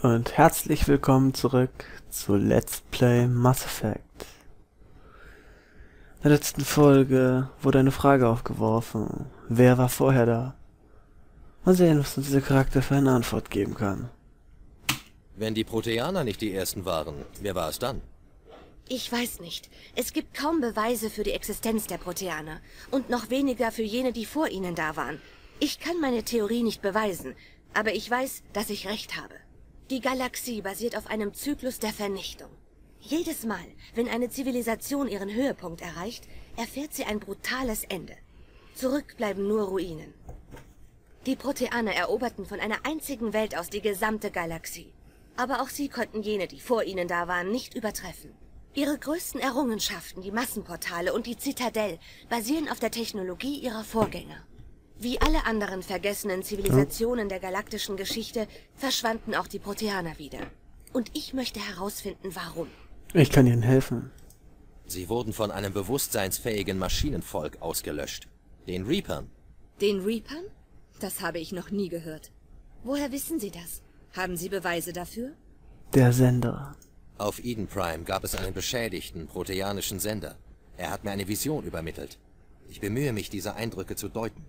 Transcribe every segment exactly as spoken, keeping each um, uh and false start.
Und herzlich willkommen zurück zu Let's Play Mass Effect. In der letzten Folge wurde eine Frage aufgeworfen. Wer war vorher da? Mal sehen, was uns dieser Charakter für eine Antwort geben kann. Wenn die Proteaner nicht die Ersten waren, wer war es dann? Ich weiß nicht. Es gibt kaum Beweise für die Existenz der Proteaner. Und noch weniger für jene, die vor ihnen da waren. Ich kann meine Theorie nicht beweisen, aber ich weiß, dass ich recht habe. Die Galaxie basiert auf einem Zyklus der Vernichtung. Jedes Mal, wenn eine Zivilisation ihren Höhepunkt erreicht, erfährt sie ein brutales Ende. Zurück bleiben nur Ruinen. Die Proteaner eroberten von einer einzigen Welt aus die gesamte Galaxie. Aber auch sie konnten jene, die vor ihnen da waren, nicht übertreffen. Ihre größten Errungenschaften, die Massenportale und die Zitadelle, basieren auf der Technologie ihrer Vorgänger. Wie alle anderen vergessenen Zivilisationen der galaktischen Geschichte verschwanden auch die Proteaner wieder. Und ich möchte herausfinden, warum. Ich kann Ihnen helfen. Sie wurden von einem bewusstseinsfähigen Maschinenvolk ausgelöscht. Den Reapern. Den Reapern? Das habe ich noch nie gehört. Woher wissen Sie das? Haben Sie Beweise dafür? Der Sender. Auf Eden Prime gab es einen beschädigten proteanischen Sender. Er hat mir eine Vision übermittelt. Ich bemühe mich, diese Eindrücke zu deuten.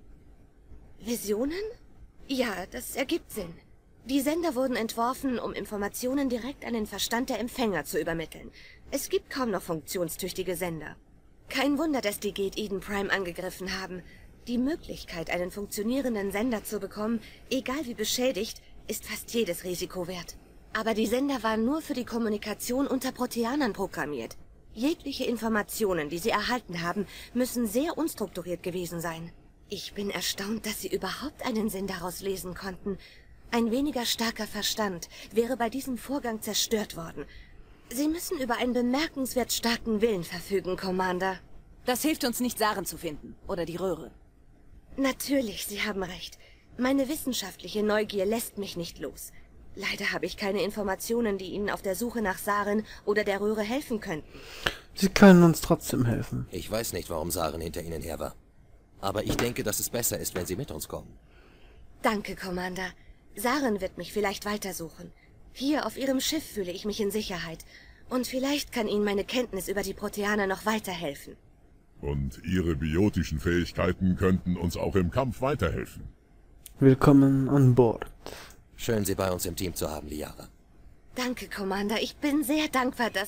Visionen? Ja, das ergibt Sinn. Die Sender wurden entworfen, um Informationen direkt an den Verstand der Empfänger zu übermitteln. Es gibt kaum noch funktionstüchtige Sender. Kein Wunder, dass die Gate Eden Prime angegriffen haben. Die Möglichkeit, einen funktionierenden Sender zu bekommen, egal wie beschädigt, ist fast jedes Risiko wert. Aber die Sender waren nur für die Kommunikation unter Proteanern programmiert. Jegliche Informationen, die sie erhalten haben, müssen sehr unstrukturiert gewesen sein. Ich bin erstaunt, dass sie überhaupt einen Sinn daraus lesen konnten. Ein weniger starker Verstand wäre bei diesem Vorgang zerstört worden. Sie müssen über einen bemerkenswert starken Willen verfügen, Commander. Das hilft uns nicht, Saren zu finden. Oder die Röhre. Natürlich, Sie haben recht. Meine wissenschaftliche Neugier lässt mich nicht los. Leider habe ich keine Informationen, die Ihnen auf der Suche nach Saren oder der Röhre helfen könnten. Sie können uns trotzdem helfen. Ich weiß nicht, warum Saren hinter ihnen her war. Aber ich denke, dass es besser ist, wenn Sie mit uns kommen. Danke, Commander. Saren wird mich vielleicht weitersuchen. Hier auf Ihrem Schiff fühle ich mich in Sicherheit. Und vielleicht kann Ihnen meine Kenntnis über die Proteaner noch weiterhelfen. Und Ihre biotischen Fähigkeiten könnten uns auch im Kampf weiterhelfen. Willkommen an Bord. Schön, Sie bei uns im Team zu haben, Liara. Danke, Commander. Ich bin sehr dankbar, dass...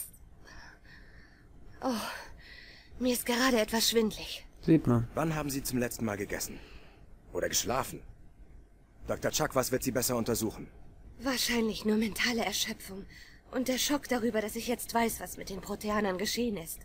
Oh, mir ist gerade etwas schwindlig. Sieht man. Wann haben Sie zum letzten Mal gegessen? Oder geschlafen? Doktor Chuck, was wird Sie besser untersuchen? Wahrscheinlich nur mentale Erschöpfung. Und der Schock darüber, dass ich jetzt weiß, was mit den Proteanern geschehen ist.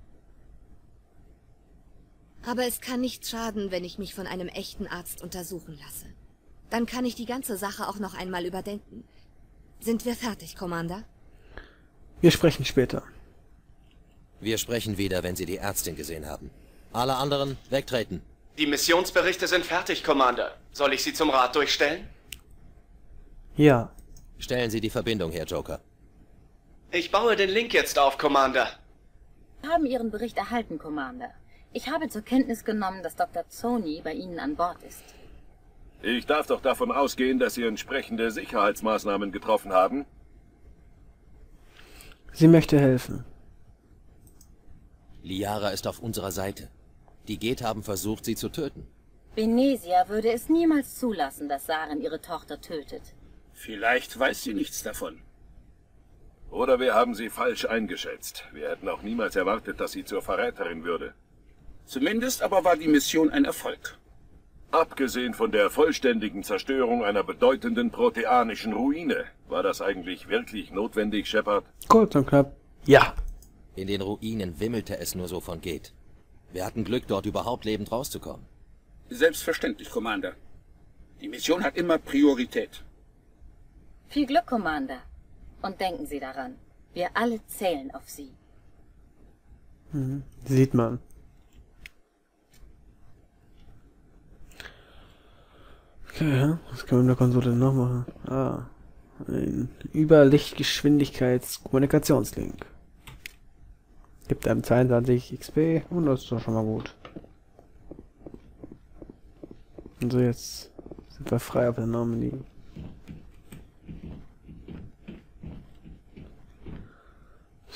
Aber es kann nicht schaden, wenn ich mich von einem echten Arzt untersuchen lasse. Dann kann ich die ganze Sache auch noch einmal überdenken. Sind wir fertig, Commander? Wir sprechen später. Wir sprechen wieder, wenn Sie die Ärztin gesehen haben. Alle anderen wegtreten. Die Missionsberichte sind fertig, Commander. Soll ich sie zum Rat durchstellen? Ja. Stellen Sie die Verbindung her, Joker. Ich baue den Link jetzt auf, Commander. Wir haben Ihren Bericht erhalten, Commander. Ich habe zur Kenntnis genommen, dass Doktor Zoni bei Ihnen an Bord ist. Ich darf doch davon ausgehen, dass Sie entsprechende Sicherheitsmaßnahmen getroffen haben? Sie möchte helfen. Liara ist auf unserer Seite. Die Geth haben versucht, sie zu töten. Venesia würde es niemals zulassen, dass Saren ihre Tochter tötet. Vielleicht weiß sie nichts davon. Oder wir haben sie falsch eingeschätzt. Wir hätten auch niemals erwartet, dass sie zur Verräterin würde. Zumindest aber war die Mission ein Erfolg. Abgesehen von der vollständigen Zerstörung einer bedeutenden proteanischen Ruine, war das eigentlich wirklich notwendig, Shepard? Kurz und knapp. Ja. In den Ruinen wimmelte es nur so von Geth. Wir hatten Glück, dort überhaupt lebend rauszukommen. Selbstverständlich, Commander. Die Mission hat immer Priorität. Viel Glück, Commander. Und denken Sie daran, wir alle zählen auf Sie. Mhm. Sieht man. Okay, was können wir mit der Konsole noch machen? Ah, ein Überlichtgeschwindigkeits-Kommunikationslink. Gibt einem zweiundzwanzig X P und das ist doch schon mal gut. Und so, jetzt sind wir frei auf der Normandy.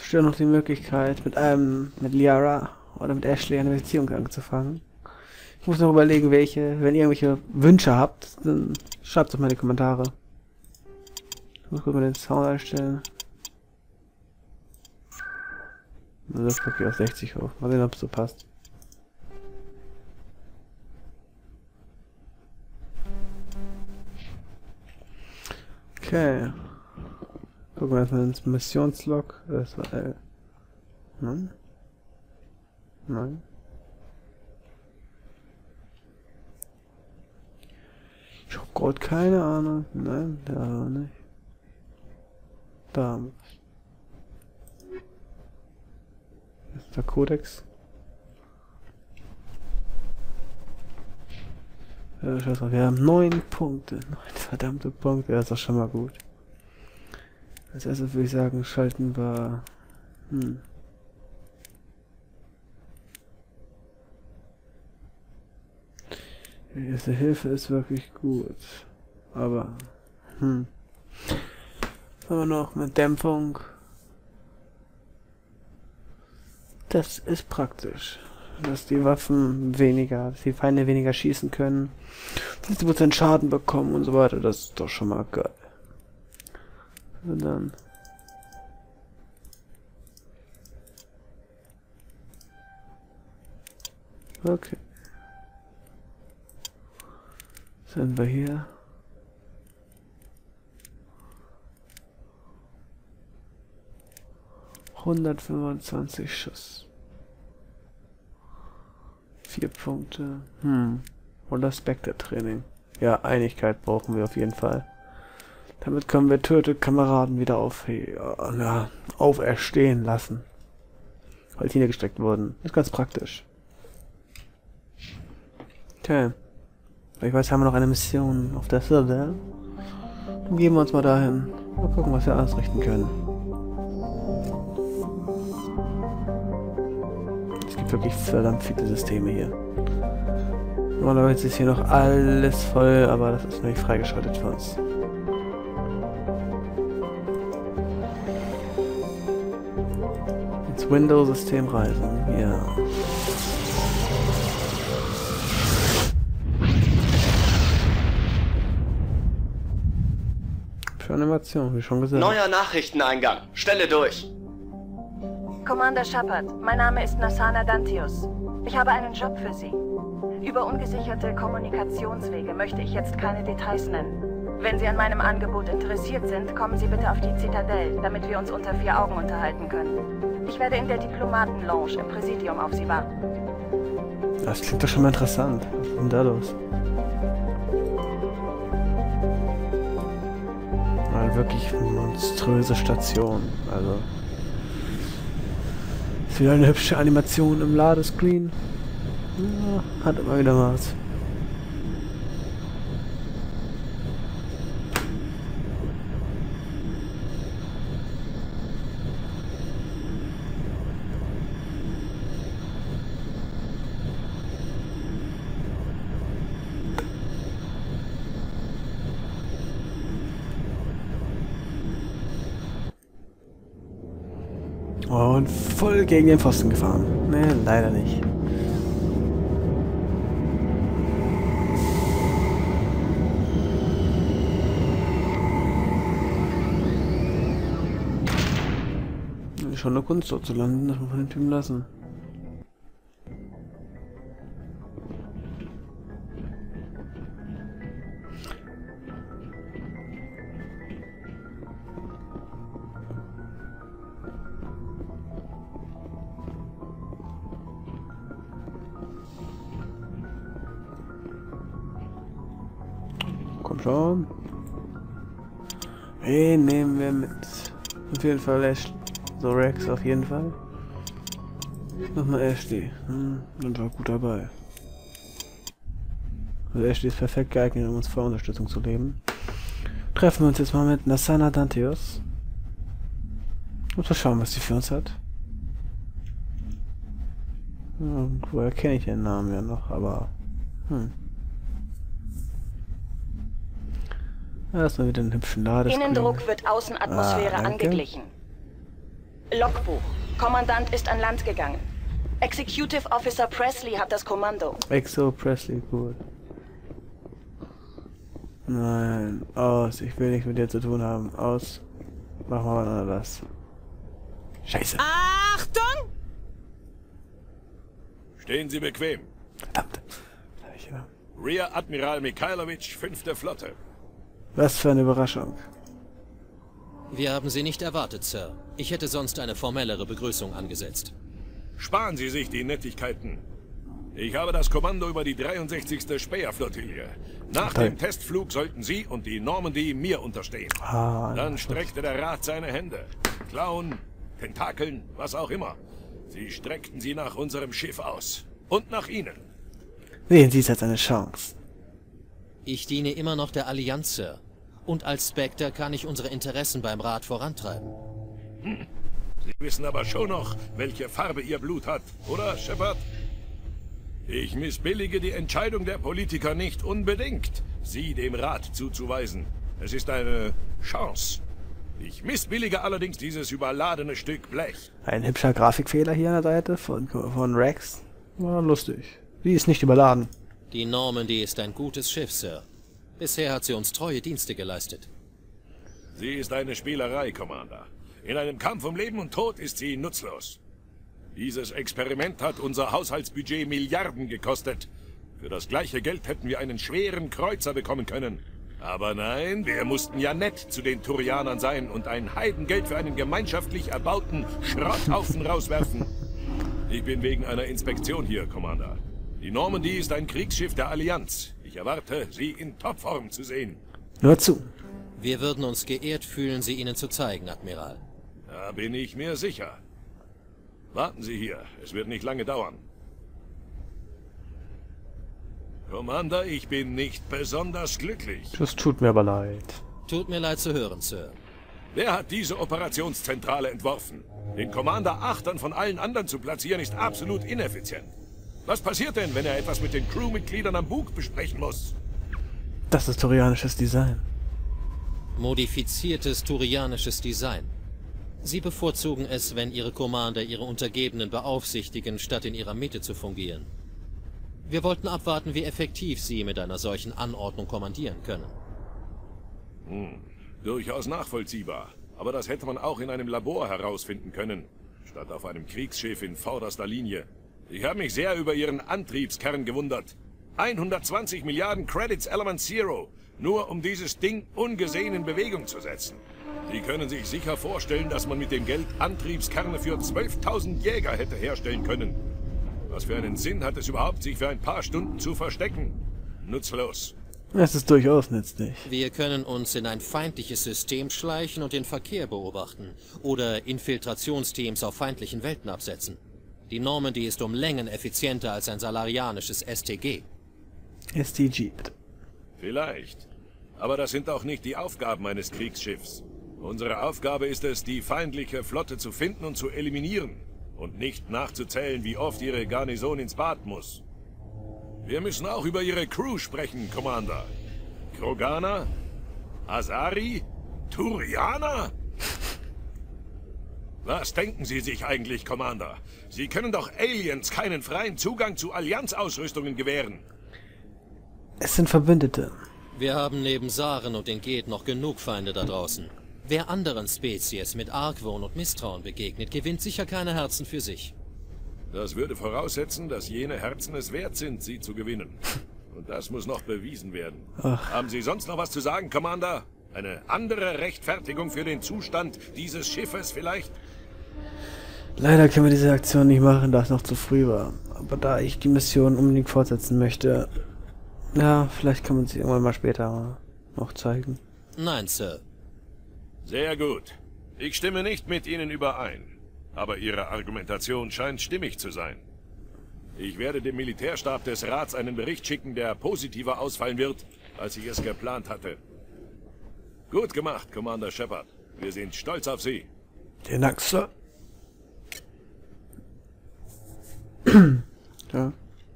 besteht noch die Möglichkeit, mit einem, mit Liara oder mit Ashley eine Beziehung anzufangen. Ich muss noch überlegen, welche. Wenn ihr irgendwelche Wünsche habt, dann schreibt es mal in die Kommentare. Ich muss kurz mal den Sound einstellen. Das packe ich auf sechzig hoch. Mal sehen, ob es so passt. Okay. Gucken wir erstmal ins Missionslog. Das war L. Nein. Nein. Ich hab gerade keine Ahnung. Nein, da auch nicht. Da. Das ist der Kodex. Ja, scheiß mal, wir haben neun Punkte. Neun verdammte Punkte. Das ist doch schon mal gut. Als erstes würde ich sagen, schalten wir. Hm. Die erste Hilfe ist wirklich gut. Aber. Hm. Aber noch mit Dämpfung. Das ist praktisch. Dass die Waffen weniger, dass die Feinde weniger schießen können. fünfzig Prozent Schaden bekommen und so weiter. Das ist doch schon mal geil. Und dann. Okay. Sind wir hier? hundertfünfundzwanzig Schuss. Vier Punkte. Hm. Oder Spectre-Training. Ja, Einigkeit brauchen wir auf jeden Fall. Damit können wir tötete Kameraden wieder auf, ja, auferstehen lassen. Weil die niedergestreckt wurden. Ist ganz praktisch. Okay. Ich weiß, haben wir noch eine Mission auf der Citadel. Dann gehen wir uns mal dahin. Mal gucken, was wir ausrichten können. Es gibt wirklich verdammt viele Systeme hier. Normalerweise ist hier noch alles voll, aber das ist noch nicht freigeschaltet für uns. Ins Windows-System reisen, ja. Für Animation, wie schon gesagt. Neuer Nachrichteneingang. Stelle durch. Commander Shepard, mein Name ist Nassana Dantius. Ich habe einen Job für Sie. Über ungesicherte Kommunikationswege möchte ich jetzt keine Details nennen. Wenn Sie an meinem Angebot interessiert sind, kommen Sie bitte auf die Zitadelle, damit wir uns unter vier Augen unterhalten können. Ich werde in der Diplomaten-Lounge im Präsidium auf Sie warten. Das klingt doch schon mal interessant. Was ist denn da los? Eine wirklich monströse Station. Also. Ist wieder eine hübsche Animation im Ladescreen. Ja, hat immer wieder was. Und voll gegen den Pfosten gefahren. Ne, leider nicht. Schon eine Kunst dort zu landen, das muss man den Typen lassen. Komm schon. Wen nehmen wir mit? Auf jeden Fall Ashley. So Rex auf jeden Fall. Nochmal Ashley. Hm, dann war gut dabei. Also Ashley ist perfekt geeignet, um uns vor Unterstützung zu leben. Treffen wir uns jetzt mal mit Nassana Dantius. Und mal schauen, was sie für uns hat. Ja, woher kenne ich den Namen ja noch, aber... Hm. Erstmal wieder einen hübschen Ladescreen. Innendruck wird Außenatmosphäre ah, angeglichen. Logbuch. Kommandant ist an Land gegangen. Executive Officer Presley hat das Kommando. Exo Presley, gut. Nein, aus. Ich will nichts mit dir zu tun haben. Aus. Mach mal was anderes. Scheiße. Achtung! Stehen Sie bequem. Verdammt. Ich, ja. Rear Admiral Mikhailovich, fünfte Flotte. Was für eine Überraschung. Wir haben Sie nicht erwartet, Sir. Ich hätte sonst eine formellere Begrüßung angesetzt. Sparen Sie sich die Nettigkeiten. Ich habe das Kommando über die dreiundsechzigste Speerflottille. Nach Toll. dem Testflug sollten Sie und die Normandy mir unterstehen. Ah, Dann streckte der Rat seine Hände. Klauen, Tentakeln, was auch immer. Sie streckten sie nach unserem Schiff aus. Und nach Ihnen. sehen Sie es als eine Chance. Ich diene immer noch der Allianz, Sir. Und als Spectre kann ich unsere Interessen beim Rat vorantreiben. Hm. Sie wissen aber schon noch, welche Farbe Ihr Blut hat, oder, Shepard? Ich missbillige die Entscheidung der Politiker nicht unbedingt, Sie dem Rat zuzuweisen. Es ist eine Chance. Ich missbillige allerdings dieses überladene Stück Blech. Ein hübscher Grafikfehler hier an der Seite von, von Rex. War lustig. Die ist nicht überladen. Die Normandy ist ein gutes Schiff, Sir. Bisher hat sie uns treue Dienste geleistet. Sie ist eine Spielerei, Commander. In einem Kampf um Leben und Tod ist sie nutzlos. Dieses Experiment hat unser Haushaltsbudget Milliarden gekostet. Für das gleiche Geld hätten wir einen schweren Kreuzer bekommen können. Aber nein, wir mussten ja nett zu den Turianern sein und ein Heidengeld für einen gemeinschaftlich erbauten Schrotthaufen rauswerfen. Ich bin wegen einer Inspektion hier, Commander. Die Normandy ist ein Kriegsschiff der Allianz. Ich erwarte, sie in Topform zu sehen. Nur zu. Wir würden uns geehrt fühlen, sie Ihnen zu zeigen, Admiral. Da bin ich mir sicher. Warten Sie hier, es wird nicht lange dauern. Commander, ich bin nicht besonders glücklich. Das tut mir aber leid. Tut mir leid zu hören, Sir. Wer hat diese Operationszentrale entworfen? Den Commander achtern von allen anderen zu platzieren, ist absolut ineffizient. Was passiert denn, wenn er etwas mit den Crewmitgliedern am Bug besprechen muss? Das ist turianisches Design. Modifiziertes turianisches Design. Sie bevorzugen es, wenn Ihre Commander Ihre Untergebenen beaufsichtigen, statt in ihrer Mitte zu fungieren. Wir wollten abwarten, wie effektiv Sie mit einer solchen Anordnung kommandieren können. Hm, durchaus nachvollziehbar. Aber das hätte man auch in einem Labor herausfinden können, statt auf einem Kriegsschiff in vorderster Linie. Ich habe mich sehr über Ihren Antriebskern gewundert. hundertzwanzig Milliarden Credits Element Zero, nur um dieses Ding ungesehen in Bewegung zu setzen. Sie können sich sicher vorstellen, dass man mit dem Geld Antriebskerne für zwölftausend Jäger hätte herstellen können. Was für einen Sinn hat es überhaupt, sich für ein paar Stunden zu verstecken? Nutzlos. Es ist durchaus nützlich. Wir können uns in ein feindliches System schleichen und den Verkehr beobachten. Oder Infiltrationsteams auf feindlichen Welten absetzen. Die Normandy ist um Längen effizienter als ein salarianisches S T G. S T G, bitte. Vielleicht. Aber das sind auch nicht die Aufgaben eines Kriegsschiffs. Unsere Aufgabe ist es, die feindliche Flotte zu finden und zu eliminieren. Und nicht nachzuzählen, wie oft ihre Garnison ins Bad muss. Wir müssen auch über ihre Crew sprechen, Commander. Kroganer? Asari? Turianer? Was denken Sie sich eigentlich, Commander? Sie können doch Aliens keinen freien Zugang zu Allianzausrüstungen gewähren. Es sind Verbündete. Wir haben neben Saren und den Geth noch genug Feinde da draußen. Wer anderen Spezies mit Argwohn und Misstrauen begegnet, gewinnt sicher keine Herzen für sich. Das würde voraussetzen, dass jene Herzen es wert sind, sie zu gewinnen. Und das muss noch bewiesen werden. Ach. Haben Sie sonst noch was zu sagen, Commander? Eine andere Rechtfertigung für den Zustand dieses Schiffes vielleicht? Leider können wir diese Aktion nicht machen, da es noch zu früh war. Aber da ich die Mission unbedingt fortsetzen möchte... Ja, vielleicht kann man sie irgendwann mal später noch zeigen. Nein, Sir. Sehr gut. Ich stimme nicht mit Ihnen überein. Aber Ihre Argumentation scheint stimmig zu sein. Ich werde dem Militärstab des Rats einen Bericht schicken, der positiver ausfallen wird, als ich es geplant hatte. Gut gemacht, Commander Shepard. Wir sind stolz auf Sie. Den Dank, Sir. Ja.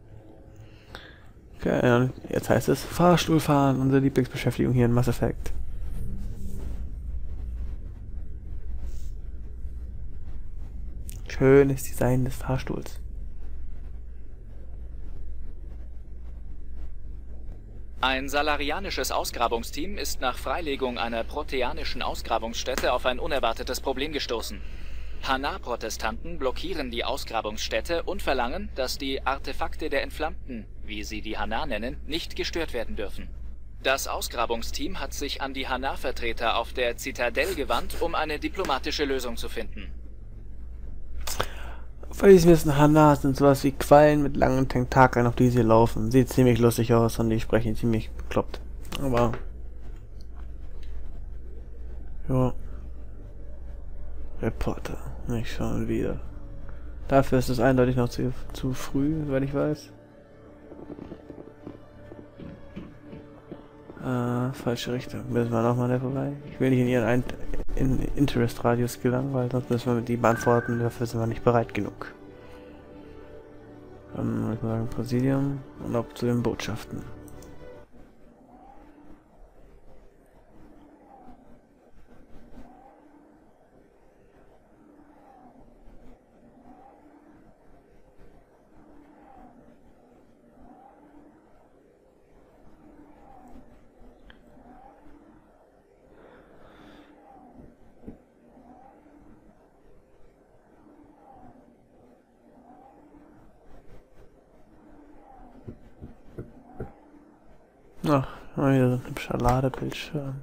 Okay, jetzt heißt es Fahrstuhlfahren, unsere Lieblingsbeschäftigung hier in Mass Effect. Schönes Design des Fahrstuhls. Ein salarianisches Ausgrabungsteam ist nach Freilegung einer proteanischen Ausgrabungsstätte auf ein unerwartetes Problem gestoßen. Hanar-Protestanten blockieren die Ausgrabungsstätte und verlangen, dass die Artefakte der Entflammten, wie sie die Hanar nennen, nicht gestört werden dürfen. Das Ausgrabungsteam hat sich an die Hanar-Vertreter auf der Zitadelle gewandt, um eine diplomatische Lösung zu finden. Weil ich wissen, Hanar sind sowas wie Quallen mit langen Tentakeln, auf die sie laufen. Sieht ziemlich lustig aus und die sprechen ziemlich bekloppt. Aber... ja. Reporter. Nicht schon wieder. Dafür ist es eindeutig noch zu, zu früh, wenn ich weiß. Äh, falsche Richtung. Müssen wir nochmal da vorbei. Ich will nicht in ihren Ein in Interest-Radius gelangen, weil sonst müssen wir mit die beantworten. Dafür sind wir nicht bereit genug. Ähm, ich mal sagen, Präsidium und ab zu den Botschaften. Ach, wieder so ein hübscher Ladebildschirm.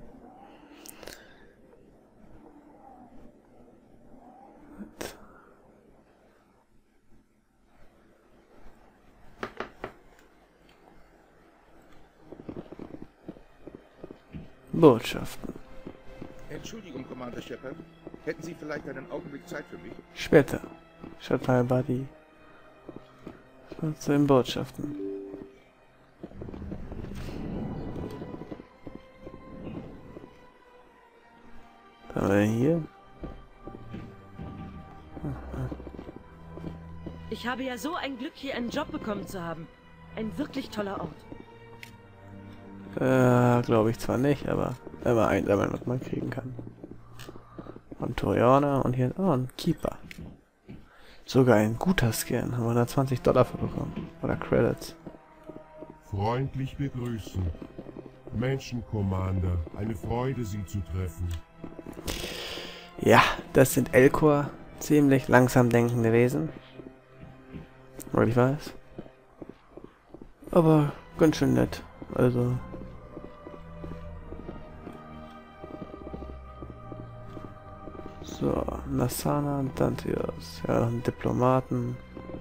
Botschaften. Entschuldigung, Commander Shepard. Hätten Sie vielleicht einen Augenblick Zeit für mich? Später. Schaut mal, Buddy. Zu den Botschaften. Was haben wir denn hier? Ich habe ja so ein Glück, hier einen Job bekommen zu haben. Ein wirklich toller Ort. Äh, glaube ich zwar nicht, aber wenn man einsammeln, was man kriegen kann. Und Torianer und hier, oh, ein Keeper. Sogar ein guter Scan, haben wir da zwanzig Dollar für bekommen. Oder Credits. Freundlich begrüßen. Menschen-Commander, eine Freude, Sie zu treffen. Ja, das sind Elcor, ziemlich langsam denkende Wesen. Weil ich weiß. Aber ganz schön nett, also... So, Nassana und Dantios. Ja, noch einen Diplomaten.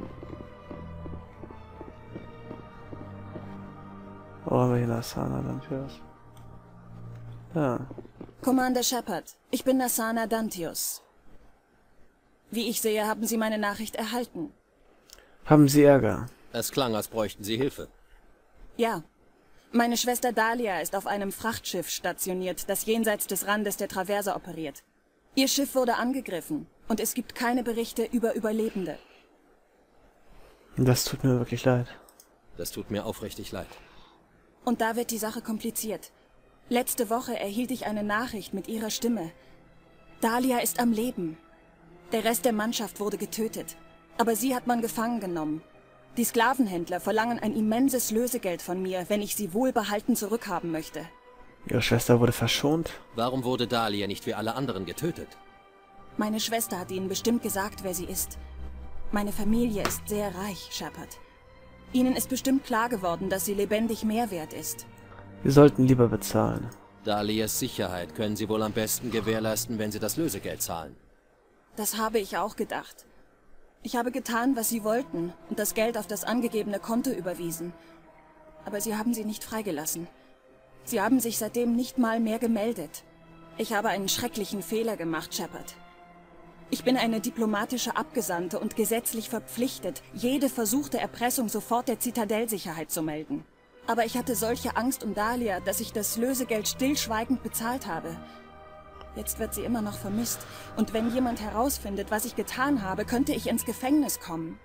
Wo haben wir hier Nassana Dantios? Ja. Commander Shepard, ich bin Nassana Dantios. Wie ich sehe, haben Sie meine Nachricht erhalten. Haben Sie Ärger? Es klang, als bräuchten Sie Hilfe. Ja. Meine Schwester Dahlia ist auf einem Frachtschiff stationiert, das jenseits des Randes der Traverse operiert. Ihr Schiff wurde angegriffen und es gibt keine Berichte über Überlebende. Das tut mir wirklich leid. Das tut mir aufrichtig leid. Und da wird die Sache kompliziert. Letzte Woche erhielt ich eine Nachricht mit ihrer Stimme. Dahlia ist am Leben. Der Rest der Mannschaft wurde getötet. Aber sie hat man gefangen genommen. Die Sklavenhändler verlangen ein immenses Lösegeld von mir, wenn ich sie wohlbehalten zurückhaben möchte. Ihre Schwester wurde verschont. Warum wurde Dahlia nicht wie alle anderen getötet? Meine Schwester hat Ihnen bestimmt gesagt, wer sie ist. Meine Familie ist sehr reich, Shepard. Ihnen ist bestimmt klar geworden, dass sie lebendig mehr wert ist. Wir sollten lieber bezahlen. Dahlias Sicherheit können Sie wohl am besten gewährleisten, wenn Sie das Lösegeld zahlen. Das habe ich auch gedacht. Ich habe getan, was Sie wollten und das Geld auf das angegebene Konto überwiesen. Aber Sie haben sie nicht freigelassen. Sie haben sich seitdem nicht mal mehr gemeldet. Ich habe einen schrecklichen Fehler gemacht, Shepard. Ich bin eine diplomatische Abgesandte und gesetzlich verpflichtet, jede versuchte Erpressung sofort der Zitadellsicherheit zu melden. Aber ich hatte solche Angst um Dahlia, dass ich das Lösegeld stillschweigend bezahlt habe. Jetzt wird sie immer noch vermisst. Und wenn jemand herausfindet, was ich getan habe, könnte ich ins Gefängnis kommen.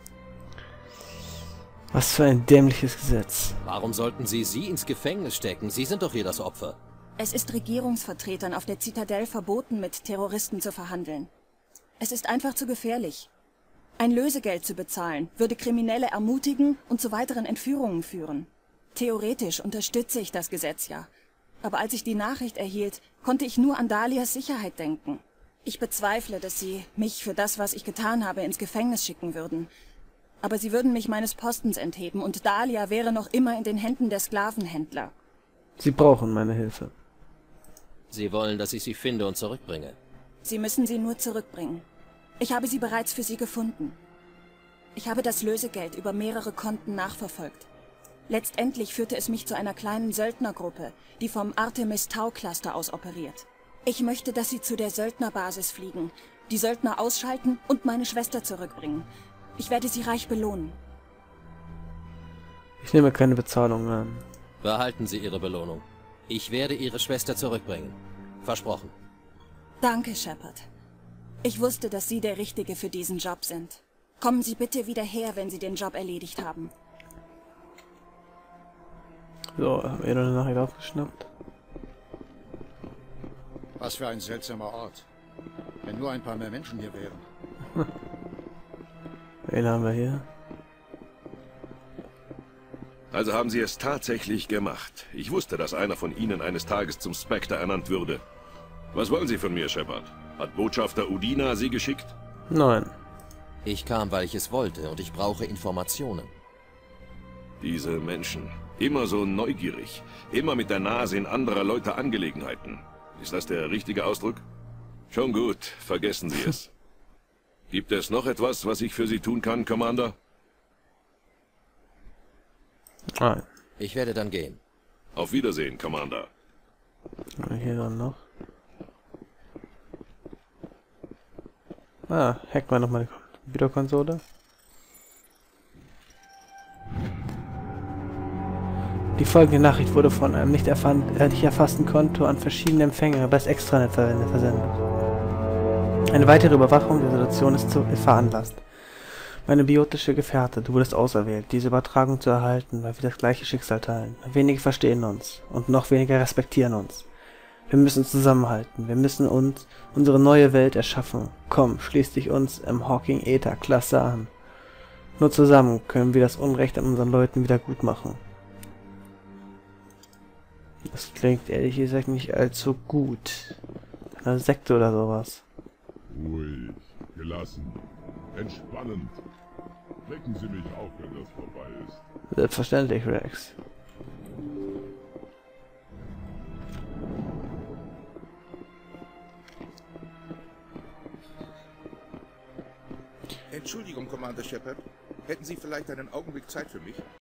Was für ein dämliches Gesetz. Warum sollten Sie sie ins Gefängnis stecken? Sie sind doch hier das Opfer. Es ist Regierungsvertretern auf der Zitadelle verboten, mit Terroristen zu verhandeln. Es ist einfach zu gefährlich. Ein Lösegeld zu bezahlen, würde Kriminelle ermutigen und zu weiteren Entführungen führen. Theoretisch unterstütze ich das Gesetz ja. Aber als ich die Nachricht erhielt, konnte ich nur an Dahlias Sicherheit denken. Ich bezweifle, dass sie mich für das, was ich getan habe, ins Gefängnis schicken würden. Aber sie würden mich meines Postens entheben und Dahlia wäre noch immer in den Händen der Sklavenhändler. Sie brauchen meine Hilfe. Sie wollen, dass ich sie finde und zurückbringe. Sie müssen sie nur zurückbringen. Ich habe sie bereits für sie gefunden. Ich habe das Lösegeld über mehrere Konten nachverfolgt. Letztendlich führte es mich zu einer kleinen Söldnergruppe, die vom Artemis-Tau-Cluster aus operiert. Ich möchte, dass sie zu der Söldnerbasis fliegen, die Söldner ausschalten und meine Schwester zurückbringen. Ich werde sie reich belohnen. Ich nehme keine Bezahlung an. Behalten Sie Ihre Belohnung. Ich werde Ihre Schwester zurückbringen. Versprochen. Danke, Shepard. Ich wusste, dass Sie der Richtige für diesen Job sind. Kommen Sie bitte wieder her, wenn Sie den Job erledigt haben. So, haben wir noch eine Nachricht aufgeschnappt. Was für ein seltsamer Ort. Wenn nur ein paar mehr Menschen hier wären. Wen haben wir hier? Also haben Sie es tatsächlich gemacht. Ich wusste, dass einer von Ihnen eines Tages zum Spectre ernannt würde. Was wollen Sie von mir, Shepard? Hat Botschafter Udina Sie geschickt? Nein. Ich kam, weil ich es wollte und ich brauche Informationen. Diese Menschen. Immer so neugierig. Immer mit der Nase in anderer Leute Angelegenheiten. Ist das der richtige Ausdruck? Schon gut, vergessen Sie es. Gibt es noch etwas, was ich für Sie tun kann, Commander? Nein. Ich werde dann gehen. Auf Wiedersehen, Commander. Hier dann noch. Ah, hacken wir nochmal die Videokonsole. Die folgende Nachricht wurde von einem nicht, erfahren, äh, nicht erfassten Konto an verschiedene Empfänger über das Extranet versendet. Eine weitere Überwachung der Situation ist, zu, ist veranlasst. Meine biotische Gefährte, du wurdest auserwählt, diese Übertragung zu erhalten, weil wir das gleiche Schicksal teilen. Wenige verstehen uns und noch weniger respektieren uns. Wir müssen zusammenhalten, wir müssen uns unsere neue Welt erschaffen. Komm, schließ dich uns im Hawking Ether Cluster an. Nur zusammen können wir das Unrecht an unseren Leuten wieder gut machen. Das klingt ehrlich gesagt nicht allzu gut. Eine Sekte oder sowas. Ruhig, gelassen, entspannend. Wecken Sie mich auf, wenn das vorbei ist. Selbstverständlich, Rex. Entschuldigung, Commander Shepard. Hätten Sie vielleicht einen Augenblick Zeit für mich?